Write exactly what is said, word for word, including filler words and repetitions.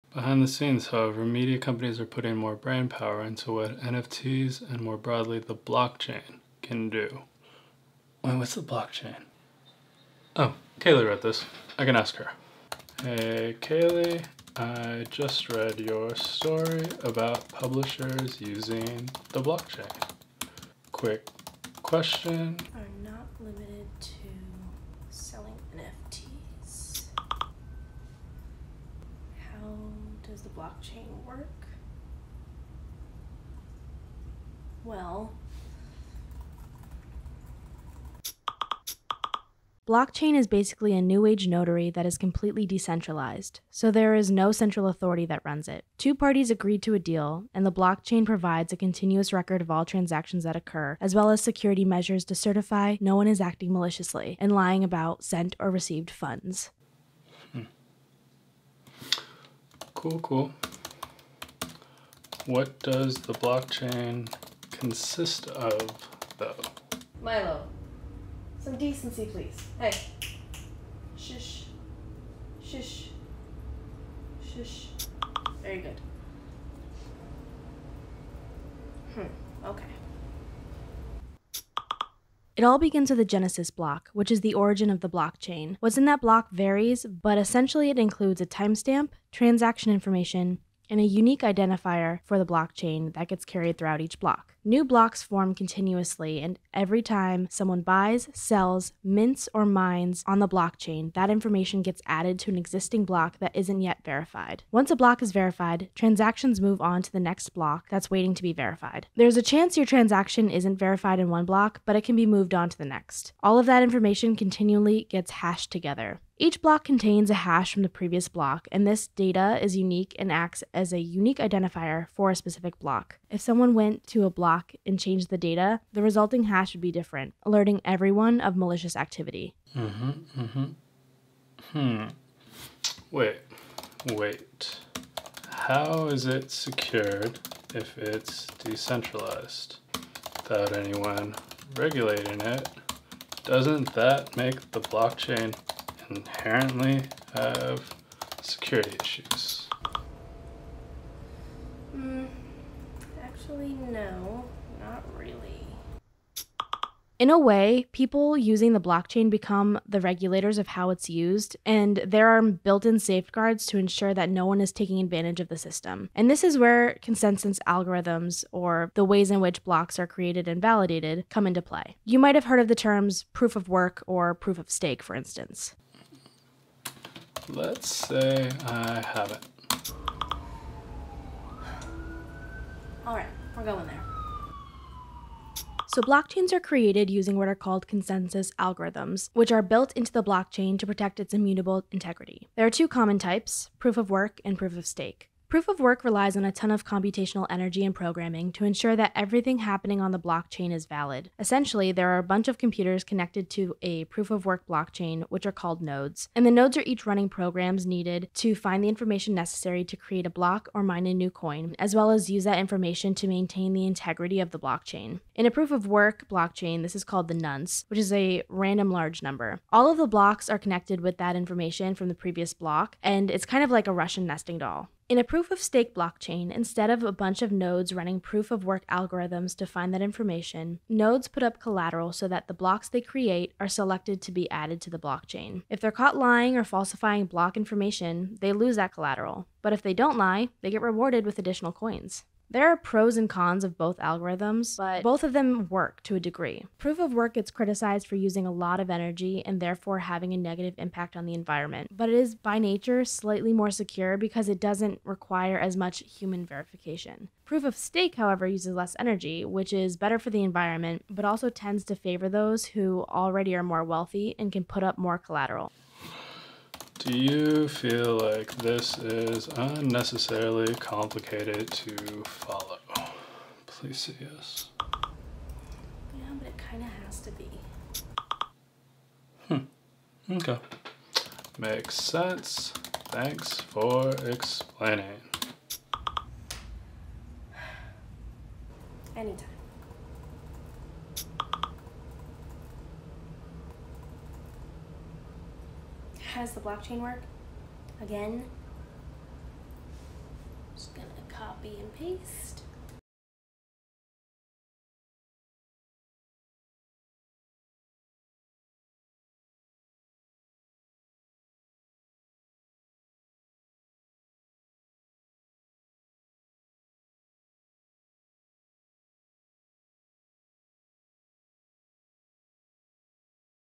Behind the scenes, however, media companies are putting more brain power into what N F Ts and more broadly the blockchain can do. Wait, what's the blockchain? Oh, Kayleigh wrote this. I can ask her. Hey, Kayleigh, I just read your story about publishers using the blockchain. Quick question. Are not limited to selling N F Ts. How does the blockchain work? Well, blockchain is basically a new age notary that is completely decentralized, so there is no central authority that runs it. Two parties agreed to a deal, and the blockchain provides a continuous record of all transactions that occur, as well as security measures to certify no one is acting maliciously and lying about sent or received funds. Hmm. Cool, cool. What does the blockchain consist of, though? Milo, some decency, please. Hey. Shush. Shush. Shush. Very good. Hmm, okay. It all begins with a Genesis block, which is the origin of the blockchain. What's in that block varies, but essentially it includes a timestamp, transaction information, and a unique identifier for the blockchain that gets carried throughout each block. New blocks form continuously, and every time someone buys, sells, mints, or mines on the blockchain, that information gets added to an existing block that isn't yet verified. Once a block is verified, transactions move on to the next block that's waiting to be verified. There's a chance your transaction isn't verified in one block, but it can be moved on to the next. All of that information continually gets hashed together. Each block contains a hash from the previous block, and this data is unique and acts as a unique identifier for a specific block. If someone went to a block and changed the data, the resulting hash would be different, alerting everyone of malicious activity. Mm-hmm, mm-hmm. Hmm. Wait, wait. How is it secured if it's decentralized? Without anyone regulating it, doesn't that make the blockchain inherently have security issues? Mm, actually, no, not really. In a way, people using the blockchain become the regulators of how it's used, and there are built-in safeguards to ensure that no one is taking advantage of the system. And this is where consensus algorithms, or the ways in which blocks are created and validated, come into play. You might have heard of the terms proof of work or proof of stake, for instance. Let's say I haven't. All right, we're going there. So blockchains are created using what are called consensus algorithms, which are built into the blockchain to protect its immutable integrity. There are two common types, proof of work and proof of stake. Proof of work relies on a ton of computational energy and programming to ensure that everything happening on the blockchain is valid. Essentially, there are a bunch of computers connected to a proof of work blockchain, which are called nodes. And the nodes are each running programs needed to find the information necessary to create a block or mine a new coin, as well as use that information to maintain the integrity of the blockchain. In a proof of work blockchain, this is called the nonce, which is a random large number. All of the blocks are connected with that information from the previous block, and it's kind of like a Russian nesting doll. In a proof of stake blockchain, instead of a bunch of nodes running proof of work algorithms to find that information, nodes put up collateral so that the blocks they create are selected to be added to the blockchain. If they're caught lying or falsifying block information, they lose that collateral. But if they don't lie, they get rewarded with additional coins. There are pros and cons of both algorithms, but both of them work to a degree. Proof of work gets criticized for using a lot of energy and therefore having a negative impact on the environment, but it is by nature slightly more secure because it doesn't require as much human verification. Proof of stake, however, uses less energy, which is better for the environment, but also tends to favor those who already are more wealthy and can put up more collateral. Do you feel like this is unnecessarily complicated to follow? Please say yes. Yeah, but it kind of has to be. Hmm. Okay. Makes sense. Thanks for explaining. Anytime. How does the blockchain work? Again? copy and paste.